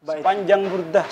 Sepanjang burdah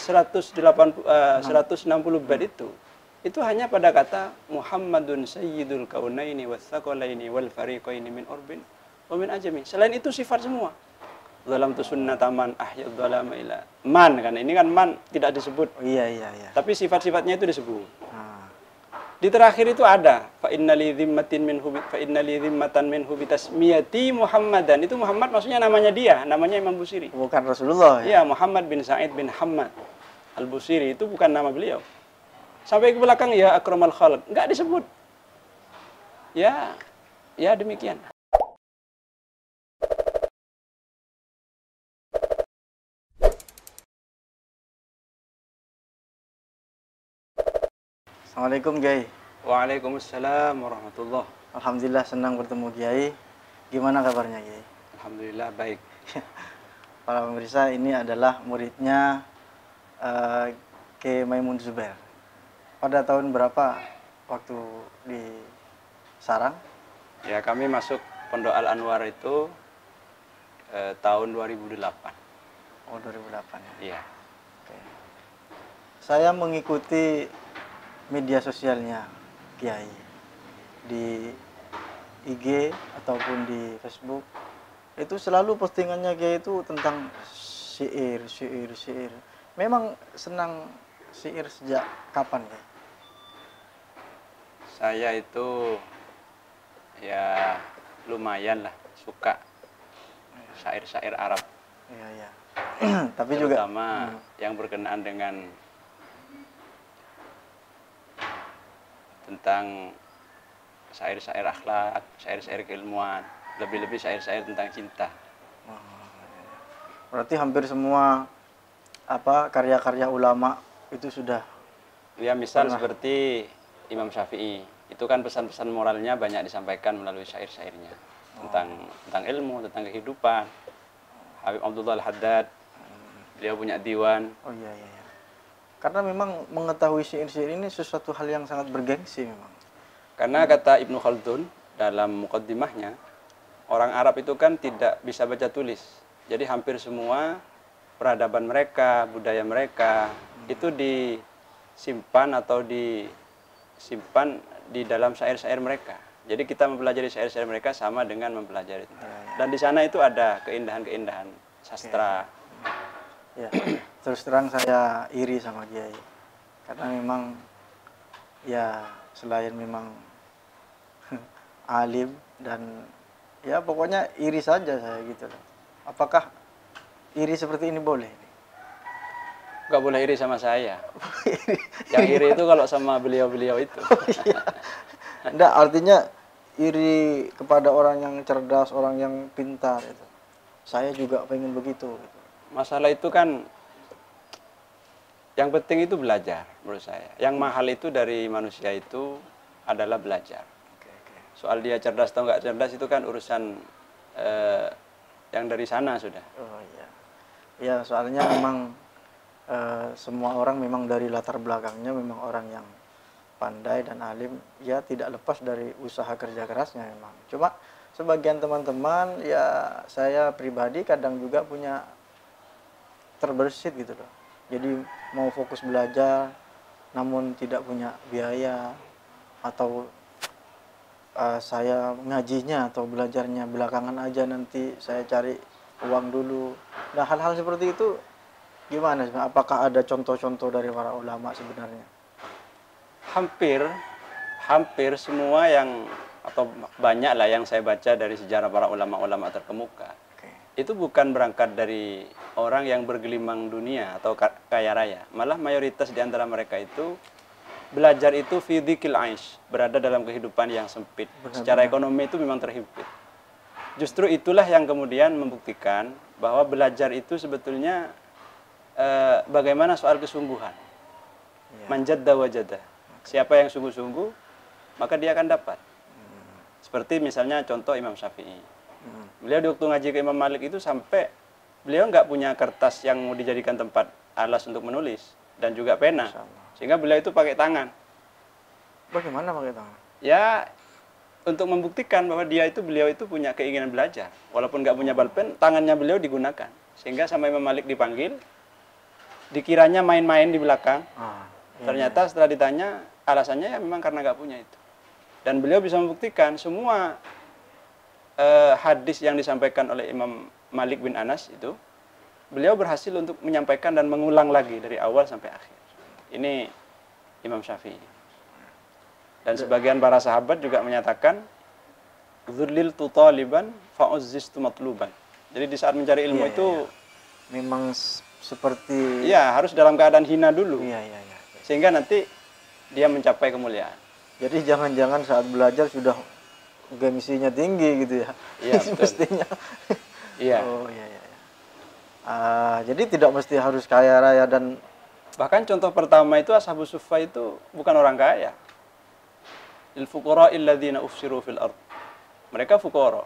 160 bait itu hanya pada kata Muhammadun sayyidul kaunaini watsaqalaini wal fariqaini min urbin wa min ajami. Selain itu sifat semua. Dalam tu sunnataman ahyad dhalama ila man, kan ini kan man tidak disebut. Oh, iya. Tapi sifat-sifatnya itu disebut. Di terakhir itu ada fa innali dzimmatin minhu bitasmiyati Muhammadan. Itu Muhammad maksudnya namanya dia, namanya Imam Busiri. Bukan Rasulullah ya? Iya, Muhammad bin Sa'id bin Hammad Al-Busiri itu bukan nama beliau. Sampai ke belakang ya akramal khalq, enggak disebut. Ya demikian. Assalamualaikum Kiai. Waalaikumsalam warahmatullah. Alhamdulillah senang bertemu Kiai. Gimana kabarnya Kiai? Alhamdulillah baik. Para pemirsa, ini adalah muridnya Kiai Maimun Zubair. Pada tahun berapa waktu di Sarang? Ya, kami masuk Pondok Al Anwar itu tahun 2008. Oh, 2008 ya. Iya. Oke. Saya mengikuti media sosialnya Kiai di IG ataupun di Facebook, itu selalu postingannya Kiai itu tentang syair. Memang senang syair sejak kapan Kiai? Saya itu ya lumayan lah suka syair-syair Arab. Iya. Tapi juga terutama yang berkenaan dengan tentang syair-syair akhlak, syair-syair keilmuan, lebih-lebih syair-syair tentang cinta. Berarti hampir semua karya-karya ulama itu sudah. Ya, misal seperti Imam Syafi'i, itu kan pesan-pesan moralnya banyak disampaikan melalui syair-syairnya tentang ilmu, tentang kehidupan. Habib Abdullah Al-Haddad, beliau punya diwan. Oh iya. Karena memang mengetahui syair-syair ini sesuatu hal yang sangat bergengsi memang. Karena kata Ibnu Khaldun dalam muqaddimahnya, orang Arab itu kan tidak bisa baca tulis. Jadi hampir semua peradaban mereka, budaya mereka itu disimpan di dalam syair-syair mereka. Jadi kita mempelajari syair-syair mereka sama dengan mempelajari itu. Dan di sana itu ada keindahan-keindahan sastra. Ya, terus terang saya iri sama Kiai. Karena memang ya selain memang alim dan ya pokoknya iri saja saya gitu loh. Apakah iri seperti ini boleh? Gak boleh iri sama saya. Yang iri itu kalau sama beliau-beliau itu. Enggak, artinya iri kepada orang yang cerdas, orang yang pintar itu. Saya juga pengen begitu gitu. Masalah itu kan yang penting itu belajar menurut saya. Yang mahal itu dari manusia itu adalah belajar. Soal dia cerdas atau nggak cerdas itu kan urusan yang dari sana sudah. Oh iya. Ya, soalnya memang semua orang memang dari latar belakangnya memang orang yang pandai dan alim, ya tidak lepas dari usaha kerja kerasnya memang. Cuma sebagian teman-teman, ya saya pribadi kadang juga punya terbersit gitu loh. Jadi mau fokus belajar namun tidak punya biaya, atau saya ngajinya atau belajarnya belakangan aja, nanti saya cari uang dulu. Nah, hal-hal seperti itu gimana? Apakah ada contoh-contoh dari para ulama sebenarnya? Hampir semua atau banyak lah yang saya baca dari sejarah para ulama-ulama terkemuka. Itu bukan berangkat dari orang yang bergelimang dunia atau kaya raya. Malah mayoritas di antara mereka itu belajar itu fi dzikil aish, berada dalam kehidupan yang sempit. Secara ekonomi itu memang terhimpit. Justru itulah yang kemudian membuktikan bahwa belajar itu sebetulnya bagaimana soal kesungguhan. Manjadda wajada. Siapa yang sungguh-sungguh, maka dia akan dapat. Seperti misalnya contoh Imam Syafi'i. Beliau di waktu ngaji ke Imam Malik itu sampai beliau nggak punya kertas yang mau dijadikan tempat alas untuk menulis dan juga pena, sehingga beliau itu pakai tangan. Bagaimana pakai tangan? Ya, untuk membuktikan bahwa beliau itu punya keinginan belajar, walaupun nggak punya balpen, tangannya beliau digunakan, sehingga sampai Imam Malik dipanggil, dikiranya main-main di belakang. Iya, Ternyata setelah ditanya, alasannya ya memang karena nggak punya itu. Dan beliau bisa membuktikan semua hadis yang disampaikan oleh Imam Malik bin Anas itu, beliau berhasil untuk menyampaikan dan mengulang lagi dari awal sampai akhir. Ini Imam Syafi'i. Dan sebagian para sahabat juga menyatakan, dzulil tutaliban fa'uzzistu matluban. Jadi di saat mencari ilmu Iya, itu memang seperti ya harus dalam keadaan hina dulu. Iya. Sehingga nanti dia mencapai kemuliaan. Jadi jangan-jangan saat belajar sudah gengsinya tinggi gitu ya. Iya, betul. Mestinya. Iya. Oh iya. Jadi tidak mesti harus kaya raya dan Bahkan contoh pertama itu Ashabus Suffah itu bukan orang kaya. Lil fuqara alladzina ufsiru fil ard. Mereka fuqara.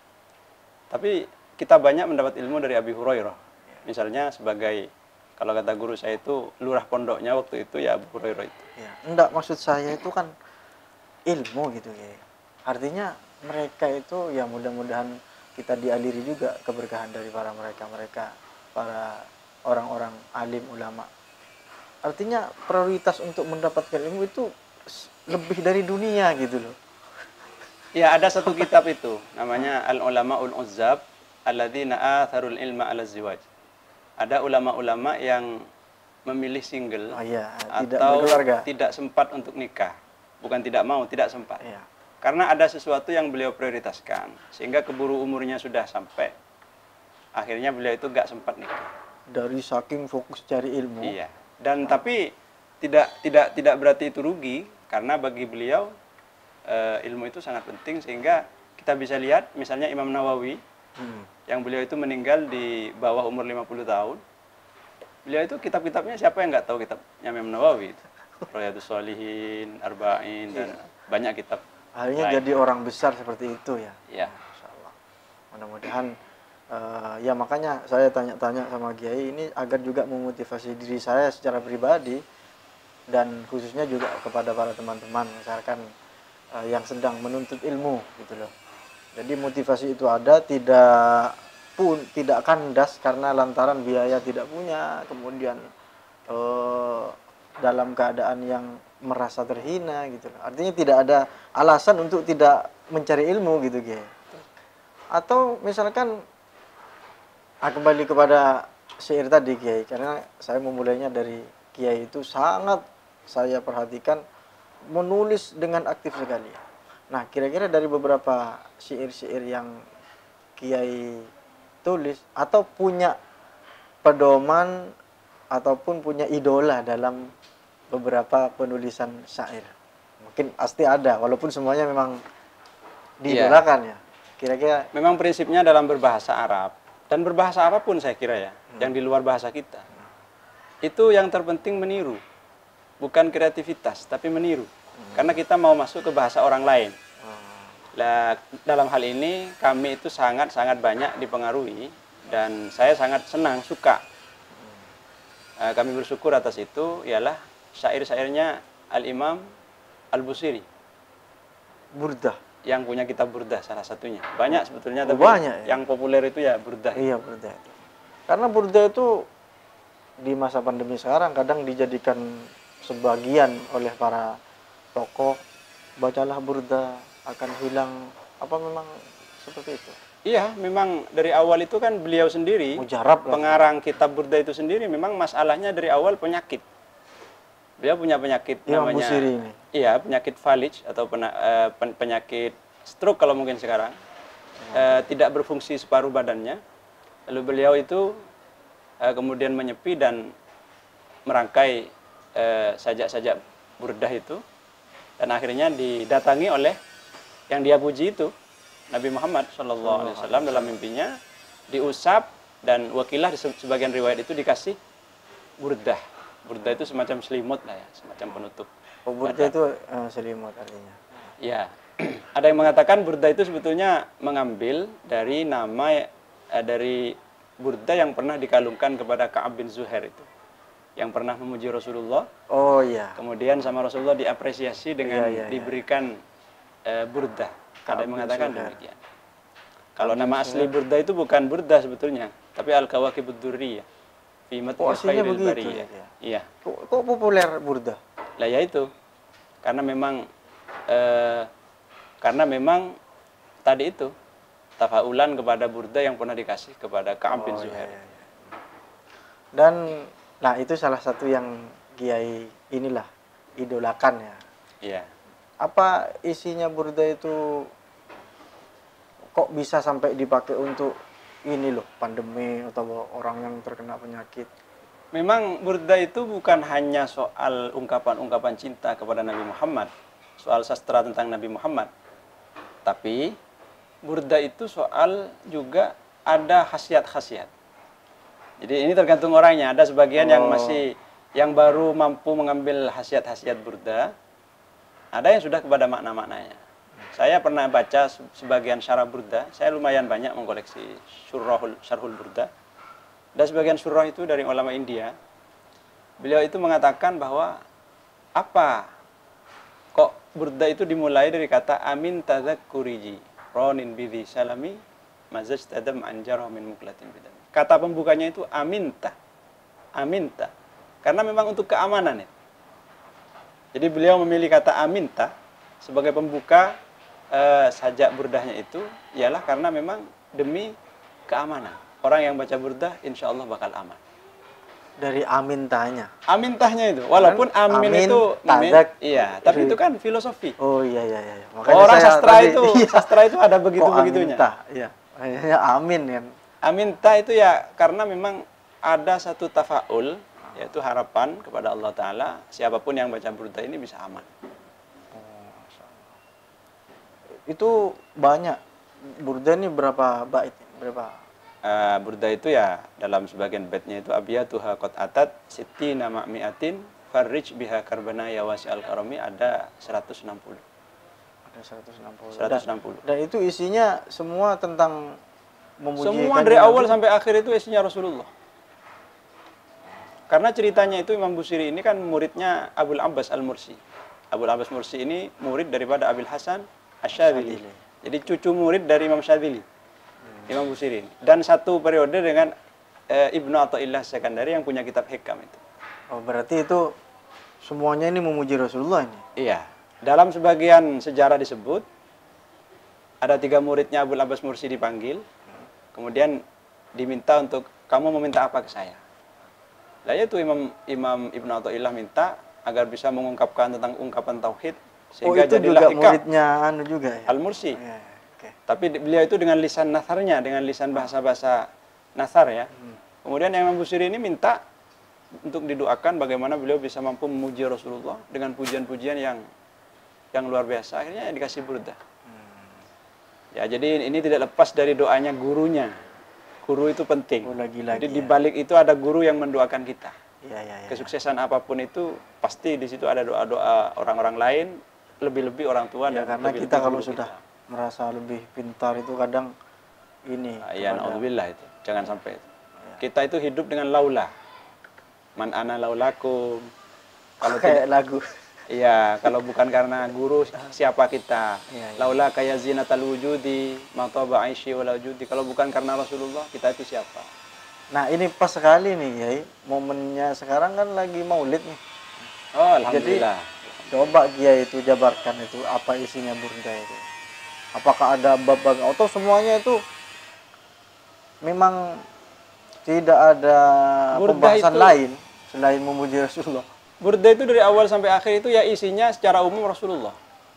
Tapi kita banyak mendapat ilmu dari Abi Hurairah. Misalnya sebagai, kalau kata guru saya itu lurah pondoknya waktu itu ya Abu Hurairah itu. ya, enggak, maksud saya itu kan ilmu gitu ya. Artinya mereka itu ya mudah-mudahan kita dialiri juga keberkahan dari mereka para orang-orang alim ulama. Artinya prioritas untuk mendapatkan ilmu itu lebih dari dunia gitu loh. Ya, ada satu kitab itu namanya Al-Ulama'ul Uzzab alladzina atharul ilma 'ala ziwaj. Ada ulama-ulama yang memilih single tidak atau berkeluarga. tidak sempat untuk nikah. Bukan tidak mau, tidak sempat. Iya. Karena ada sesuatu yang beliau prioritaskan, sehingga keburu umurnya sudah sampai. Akhirnya beliau itu nggak sempat nikah. Dari saking fokus cari ilmu. Iya. Dan tapi tidak berarti itu rugi, karena bagi beliau ilmu itu sangat penting, sehingga kita bisa lihat misalnya Imam Nawawi yang beliau itu meninggal di bawah umur 50 tahun. Beliau itu kitab-kitabnya siapa yang nggak tahu kitabnya Imam Nawawi itu. Riyadhus Shalihin, Arba'in, dan banyak kitab. Akhirnya jadi orang besar seperti itu ya. Ya. Masya Allah. Mudah-mudahan ya makanya saya tanya-tanya sama Kiai ini agar juga memotivasi diri saya secara pribadi dan khususnya juga kepada para teman-teman misalkan yang sedang menuntut ilmu gitu loh. Jadi motivasi itu ada, tidak kandas karena lantaran biaya tidak punya, kemudian dalam keadaan yang merasa terhina gitu. Artinya tidak ada alasan untuk tidak mencari ilmu gitu, Kiai. Atau misalkan kembali kepada syair tadi, Kiai, karena saya memulainya dari Kiai itu sangat saya perhatikan menulis dengan aktif sekali. Nah, kira-kira dari beberapa syair-syair yang Kiai tulis atau punya pedoman ataupun punya idola dalam beberapa penulisan syair. Mungkin pasti ada, walaupun semuanya memang diidolakan ya. Kira-kira memang prinsipnya dalam berbahasa Arab dan berbahasa apapun saya kira ya, yang di luar bahasa kita. Itu yang terpenting meniru. Bukan kreativitas, tapi meniru. Karena kita mau masuk ke bahasa orang lain. Nah, dalam hal ini kami itu sangat-sangat banyak dipengaruhi dan saya sangat senang, suka. Kami bersyukur atas itu ialah syair-syairnya Al-Imam Al-Busiri. Burdah. Yang punya kitab Burdah salah satunya. Banyak sebetulnya, tapi banyak, ya? Yang populer itu ya Burdah. Iya, Burdah. Karena Burdah itu di masa pandemi sekarang kadang dijadikan sebagian oleh para tokoh, bacalah Burdah akan hilang, apa memang seperti itu? Iya, memang dari awal itu kan beliau sendiri, Mujarab lah. pengarang kitab Burdah itu sendiri memang masalahnya dari awal penyakit. Beliau punya penyakit namanya Busiri ini. Iya, penyakit falij atau penyakit stroke kalau mungkin sekarang. Tidak berfungsi separuh badannya. Lalu beliau itu kemudian menyepi dan merangkai sajak-sajak Burdah itu, dan akhirnya didatangi oleh yang dia puji itu Nabi Muhammad SAW dalam mimpinya, diusap, dan wakilah di sebagian riwayat itu dikasih Burdah. Burdah itu semacam selimut lah ya, semacam penutup. Oh, Burdah itu selimut artinya. Ya, ada yang mengatakan Burdah itu sebetulnya mengambil dari nama dari Burdah yang pernah dikalungkan kepada Ka'ab bin Zuhair itu, yang pernah memuji Rasulullah. Oh iya. Kemudian sama Rasulullah diapresiasi dengan diberikan Burdah. Ada yang mengatakan demikian. Kalau nama asli Burdah itu bukan Burdah sebetulnya, tapi Al-Kawakibud Durriyah. fi matni Oh, aslinya khairil begitu bariyah. ya. Iya. Kok populer burda? Lah ya itu. Karena memang eh, karena memang tadi itu tafaulan kepada burda yang pernah dikasih kepada Ka'ab bin Oh, iya, Zuhair. iya, iya. Dan nah itu salah satu yang Kiai inilah idolakan ya. Iya. Apa isinya burda itu kok bisa sampai dipakai untuk ini loh, pandemi atau orang yang terkena penyakit? Memang burda itu bukan hanya soal ungkapan-ungkapan cinta kepada Nabi Muhammad, soal sastra tentang Nabi Muhammad. Tapi burda itu soal juga ada khasiat-khasiat. Jadi ini tergantung orangnya. Ada sebagian yang baru mampu mengambil khasiat-khasiat burda. Ada yang sudah kepada makna-maknanya. Saya pernah baca sebagian syarah burda. Saya lumayan banyak mengkoleksi syarhul burda. Dan sebagian surah itu dari ulama India. Beliau itu mengatakan bahwa apa kok burda itu dimulai dari kata amin tadzakuriji ronin bidhi salami mazaj tadam anjarah min muklatin bidam. Kata pembukanya itu aminta. Aminta. Karena memang untuk keamanan ya. Jadi beliau memilih kata aminta sebagai pembuka sajak burdahnya itu ialah karena memang demi keamanan. Orang yang baca burdah insya Allah bakal aman. Dari amintanya. Amintahnya itu, walaupun amin itu iya, tapi itu kan filosofi. Oh iya. Makanya orang sastra itu ada begitu-begitunya. Iya. Akhirnya amin kan. Aminta itu ya karena memang ada satu tafaul, yaitu harapan kepada Allah Ta'ala, siapapun yang baca burdah ini bisa aman. Itu banyak. Burdah ini berapa bait? Berapa? Burda itu ya dalam sebagian baitnya itu abiyatuha qad atat sittina ma'miatin farrij biha karbana ya wasi'al karami, ada 160. Ada 160. 160. Dan itu isinya semua tentang memuji. Semua dari awal sampai akhir itu isinya Rasulullah. Karena ceritanya itu Imam Busiri ini kan muridnya Abul Abbas Al-Mursi. Abul Abbas Mursi ini murid daripada Abil Hasan Asy-Syadzili. Jadi cucu murid dari Imam Syadzili. Imam Busiri. Dan satu periode dengan Ibnu Athaillah Sekandari yang punya kitab Hikam itu. Oh, berarti itu semuanya ini memuji Rasulullah ini? Iya. Dalam sebagian sejarah disebut, ada 3 muridnya Abul Abbas Mursi dipanggil, kemudian diminta untuk, kamu meminta apa ke saya? Lah itu Imam Ibnu Athaillah minta agar bisa mengungkapkan tentang ungkapan tauhid, sehingga itu jadilah juga Hikam. Muridnya juga ya? Al-Mursi. Ya. Okay. Tapi beliau itu dengan lisan nasarnya, dengan lisan bahasa-bahasa nasar ya. Kemudian yang Imam Busiri ini minta untuk didoakan bagaimana beliau bisa mampu memuji Rasulullah dengan pujian-pujian yang luar biasa. Akhirnya dikasih burdah. Ya, jadi ini tidak lepas dari doanya gurunya. Guru itu penting. Lagi-lagi, jadi di balik itu ada guru yang mendoakan kita. Ya. Kesuksesan apapun itu pasti di situ ada doa-doa orang-orang lain, lebih-lebih orang tua ya, dan karena lebih kita kalau sudah merasa lebih pintar itu kadang ini ya naudzubillah itu jangan sampai itu. Kita itu hidup dengan laula man ana laulakum, kalau kayak lagu iya, kalau bukan karena guru siapa kita? Ya. Laula kaya zinatal wujudi mataba aishi wala wujudi, kalau bukan karena Rasulullah kita itu siapa? Nah ini pas sekali nih Yai, momennya sekarang kan lagi maulid nih. Oh alhamdulillah. Jadi coba Kiai itu jabarkan itu apa isinya burda itu. Apakah ada bab-bab atau semuanya itu memang tidak ada burda pembahasan itu, lain selain memuji Rasulullah? Burda itu dari awal sampai akhir itu ya isinya secara umum Rasulullah.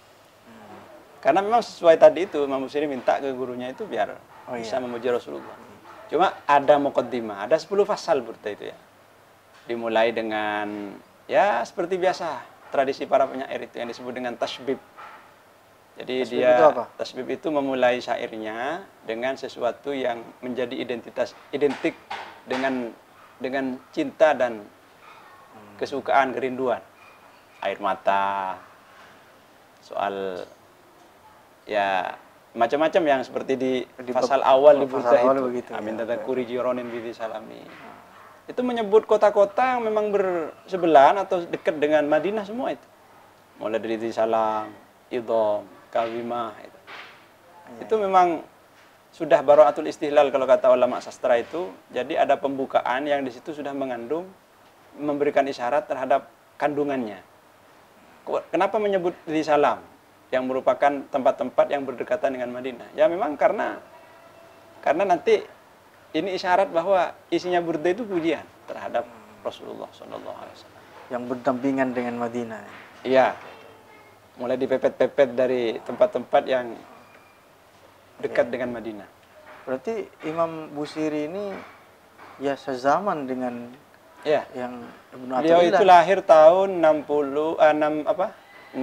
Karena memang sesuai tadi itu Imam Busiri minta ke gurunya itu biar bisa memuji Rasulullah. Cuma ada muqaddimah, ada 10 fasal burda itu ya. Dimulai dengan ya seperti biasa tradisi para penyair itu yang disebut dengan tasbib. Jadi tasbib itu memulai syairnya dengan sesuatu yang menjadi identik dengan cinta dan kesukaan, kerinduan. Air mata, soal ya macam-macam yang seperti di pasal awal di burda itu. Amin tadzakuri jironin bidhi salami. Itu menyebut kota-kota yang memang bersebelahan atau dekat dengan Madinah semua itu. Mulai dari Salam, Idham, Kawimah itu. Itu memang sudah bara'atul istihlal kalau kata ulama sastra itu. Jadi ada pembukaan yang di situ sudah mengandung, memberikan isyarat terhadap kandungannya. Kenapa menyebut di Salam yang merupakan tempat-tempat yang berdekatan dengan Madinah? Ya memang karena nanti ini isyarat bahwa isinya burda itu pujian terhadap Rasulullah SAW. Yang berdampingan dengan Madinah. Iya. Mulai dipepet-pepet dari tempat-tempat yang dekat dengan Madinah. Berarti Imam Busiri ini ya sezaman dengan yang Ibnu Athaillah. Beliau itu lahir tahun 608,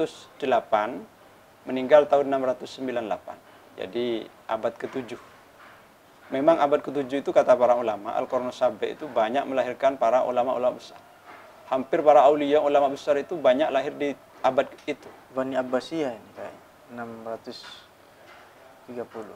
meninggal tahun 698. Jadi abad ke-7. Memang abad ke-7 itu kata para ulama, Al-Qarnus Sabi itu banyak melahirkan para ulama-ulama besar. Hampir para aulia ulama besar itu banyak lahir di abad itu. Bani Abbasiyah ini kayak 630.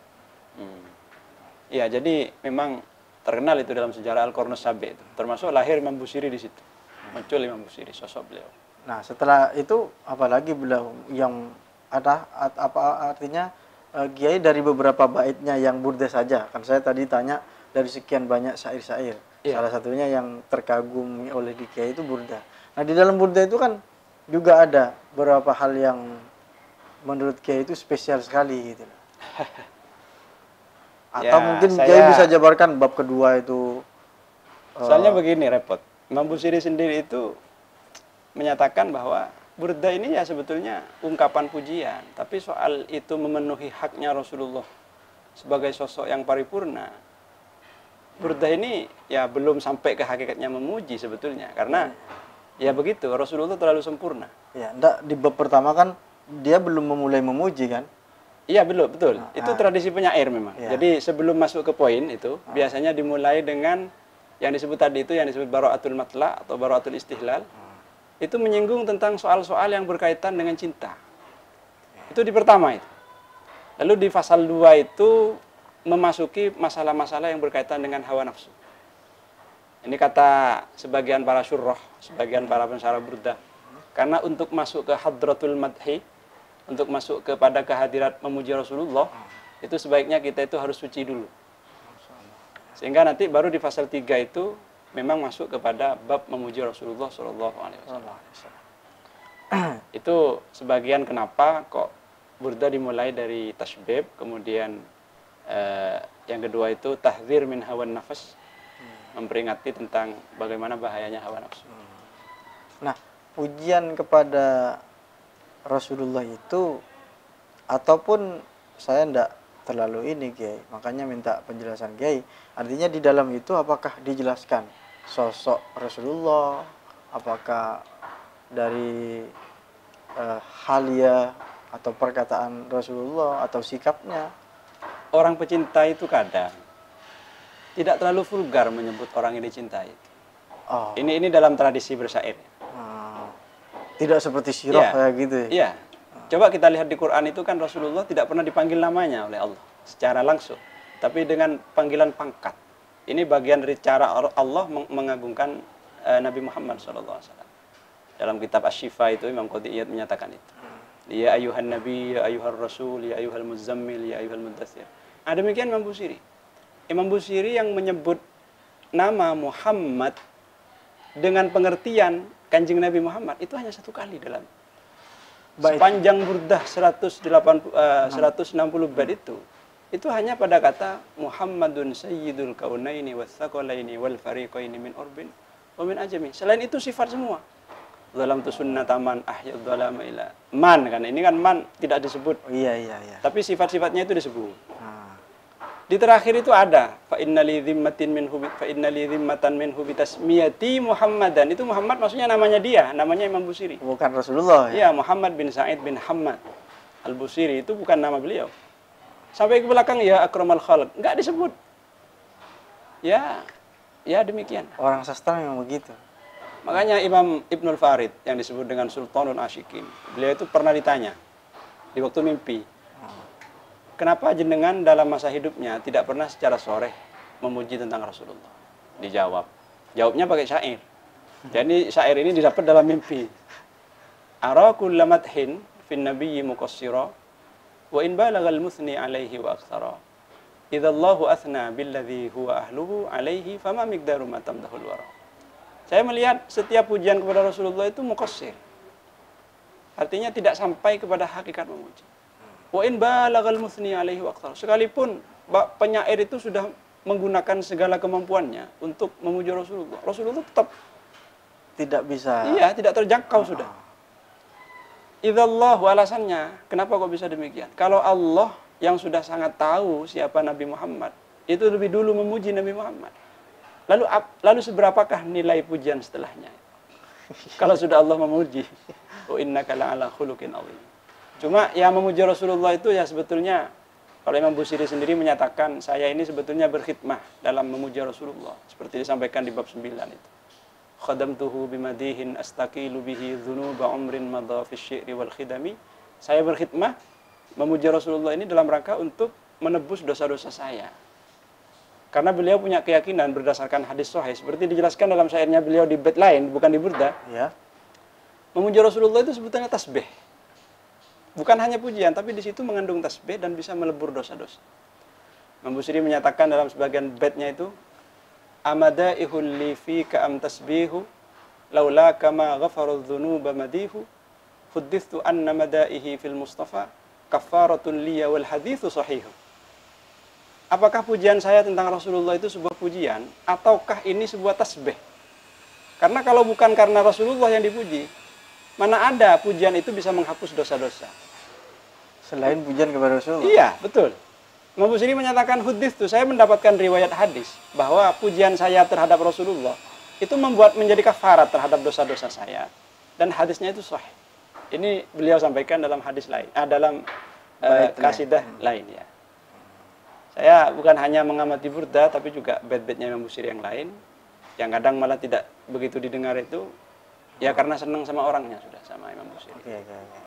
Iya, jadi memang terkenal itu dalam sejarah Al-Qarnus Sabi itu. Termasuk lahir Imam Busiri di situ. Muncul Imam Busiri, sosok beliau. Nah, setelah itu apalagi beliau yang ada apa artinya kiai dari beberapa baitnya yang burda saja. Kan saya tadi tanya dari sekian banyak syair-syair. Yeah. Salah satunya yang terkagumi oleh di kiai itu burda. Nah, di dalam burda itu kan juga ada beberapa hal yang menurut kiai itu spesial sekali gitu. Atau ya, mungkin kiai bisa jabarkan bab kedua itu. Soalnya begini repot. Imam Busiri sendiri itu menyatakan bahwa burda ini ya sebetulnya ungkapan pujian, tapi soal itu memenuhi haknya Rasulullah sebagai sosok yang paripurna. Burda ini ya belum sampai ke hakikatnya memuji sebetulnya, karena ya begitu, Rasulullah terlalu sempurna. Ya, enggak, di bab pertama kan dia belum memulai memuji kan? Iya, belum, betul. Itu tradisi penyair memang. Ya. Jadi sebelum masuk ke poin itu, biasanya dimulai dengan yang disebut tadi itu, yang disebut bara'atul matla atau bara'atul istihlal. Itu menyinggung tentang soal-soal yang berkaitan dengan cinta. Itu di pertama itu. Lalu di pasal 2 itu memasuki masalah-masalah yang berkaitan dengan hawa nafsu. Ini kata sebagian para syurrah, sebagian para pensyarah burda. Karena untuk masuk ke hadratul madhi, untuk masuk kepada kehadirat memuji Rasulullah, itu sebaiknya kita itu harus suci dulu. Sehingga nanti baru di pasal 3 itu memang masuk kepada bab memuji Rasulullah SAW. Itu sebagian kenapa kok burda dimulai dari tasbib, kemudian yang kedua itu tahdzir min hawan nafas, memperingati tentang bagaimana bahayanya hawa nafsu. Nah, pujian kepada Rasulullah itu, ataupun saya tidak terlalu ini Kiai, makanya minta penjelasan Kiai. Artinya di dalam itu apakah dijelaskan sosok Rasulullah, apakah dari halia atau perkataan Rasulullah atau sikapnya? Orang pecinta itu kadang tidak terlalu vulgar menyebut orang yang dicintai. Oh. Ini dalam tradisi bersyair. Tidak seperti sirah kayak gitu ya? Iya. Coba kita lihat di Quran itu kan Rasulullah tidak pernah dipanggil namanya oleh Allah secara langsung, tapi dengan panggilan pangkat. Ini bagian dari cara Allah mengagungkan Nabi Muhammad SAW. Dalam kitab Asy-Syifa itu Imam Qudiyat menyatakan itu. Ya ayuhan nabi, ya ayuhar rasul, ya ayuhal muzammil, ya ayuhal mudaththir. Demikian Imam Busiri. Imam Busiri yang menyebut nama Muhammad dengan pengertian Kanjeng Nabi Muhammad itu hanya satu kali dalam sepanjang burdah 160 bait itu hanya pada kata Muhammadun sayyidul kaunaini watsaqalaini wal fariqaini min urbin wa min ajami. Selain itu sifat semua. Dalam tu sunnataman ahyad dzalama ila man, kan ini kan man tidak disebut. Iya. Tapi sifat-sifatnya itu disebut. Di terakhir itu ada fa innali dhimmatan minhu bitasmiyati Muhammadan. Itu Muhammad maksudnya namanya dia, namanya Imam Busiri. Bukan Rasulullah ya? Iya, Muhammad bin Sa'id bin Hammad Al-Busiri itu bukan nama beliau. Sampai ke belakang ya akramal khalq, enggak disebut. Ya demikian. Orang sastra memang begitu. Makanya Imam Ibnul Farid yang disebut dengan Sultanul Asyikin, beliau itu pernah ditanya di waktu mimpi, kenapa jenengan dalam masa hidupnya tidak pernah secara soreh memuji tentang Rasulullah? Jawabnya pakai syair. Jadi syair ini didapat dalam mimpi. Ara kulla madhin fin nabiyyi muqassira Wa in balagal musni alaihi wa aktsara. Idza Allahu athna billadzi huwa ahluhu alaihi fama miqdaru ma tamdahul wara. Saya melihat setiap pujian kepada Rasulullah itu muqassir. Artinya tidak sampai kepada hakikat memuji. Wa in balagal musni alaihi wa aktsara. Sekalipun penyair itu sudah menggunakan segala kemampuannya untuk memuji Rasulullah, Rasulullah tetap tidak bisa. Iya, tidak terjangkau sudah. Idzallahu, alasannya, kenapa kok bisa demikian? Kalau Allah yang sudah sangat tahu siapa Nabi Muhammad, itu lebih dulu memuji Nabi Muhammad. Lalu seberapakah nilai pujian setelahnya? Kalau sudah Allah memuji, wa innaka la'ala khuluqin adzim. Cuma yang memuji Rasulullah itu ya sebetulnya, kalau Imam Busiri sendiri menyatakan, saya ini sebetulnya berkhidmah dalam memuji Rasulullah. Seperti disampaikan di bab 9 itu. Khadamtuhu bimadihin astaqilu bihi dhunuba umrin madha fi syi'ri wal khidami. Saya berkhidmah memuji Rasulullah ini dalam rangka untuk menebus dosa-dosa saya. Karena beliau punya keyakinan berdasarkan hadis sahih. Seperti dijelaskan dalam syairnya beliau di bait lain, bukan di Burda. Ya. Memuji Rasulullah itu sebetulnya tasbih. Bukan hanya pujian, tapi di situ mengandung tasbih dan bisa melebur dosa-dosa. Imam Busiri menyatakan dalam sebagian baitnya itu, amadaihul li fika am tasbihu laula kama ghafaru dzunuba madihu huddithu anna madaihi fil mustafa kafaratun liya wal hadithu sahihu. Apakah pujian saya tentang Rasulullah itu sebuah pujian ataukah ini sebuah tasbih? Karena kalau bukan karena Rasulullah yang dipuji, mana ada pujian itu bisa menghapus dosa-dosa? Selain pujian kepada Rasulullah. Iya, betul. Imam Busiri menyatakan hadits, saya mendapatkan riwayat hadis bahwa pujian saya terhadap Rasulullah itu menjadi kafarat terhadap dosa-dosa saya, dan hadisnya itu sahih. Ini beliau sampaikan dalam hadis lain, dalam kasidah lain ya. Saya bukan hanya mengamati Burda, tapi juga bait-baitnya Imam Busiri yang lain, yang kadang malah tidak begitu didengar itu, ya karena senang sama orangnya sudah, sama Imam Busiri. Oke.